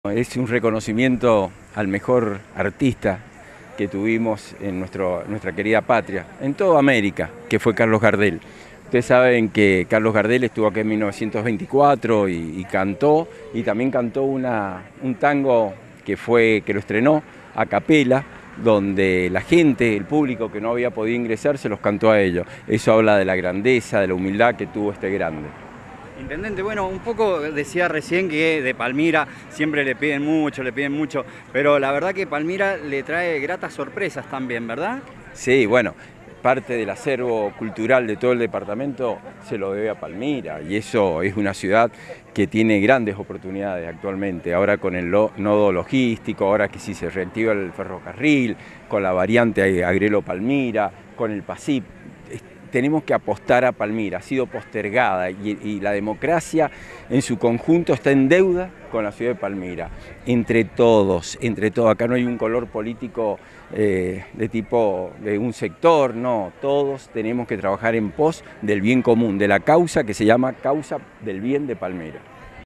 Es un reconocimiento al mejor artista que tuvimos en nuestra querida patria, en toda América, que fue Carlos Gardel. Ustedes saben que Carlos Gardel estuvo aquí en 1924 y cantó, y también cantó un tango que lo estrenó a capela, donde la gente, el público que no había podido ingresar, se los cantó a ellos. Eso habla de la grandeza, de la humildad que tuvo este grande. Intendente, bueno, un poco decía recién que de Palmira siempre le piden mucho, pero la verdad que Palmira le trae gratas sorpresas también, ¿verdad? Sí, bueno, parte del acervo cultural de todo el departamento se lo debe a Palmira, y eso es una ciudad que tiene grandes oportunidades actualmente, ahora con el nodo logístico, ahora que si se reactiva el ferrocarril, con la variante Agrelo-Palmira, con el PASIP. Tenemos que apostar a Palmira, ha sido postergada y la democracia en su conjunto está en deuda con la ciudad de Palmira. Entre todos, acá no hay un color político de tipo de un sector, no, todos tenemos que trabajar en pos del bien común, de la causa que se llama Causa del Bien de Palmira.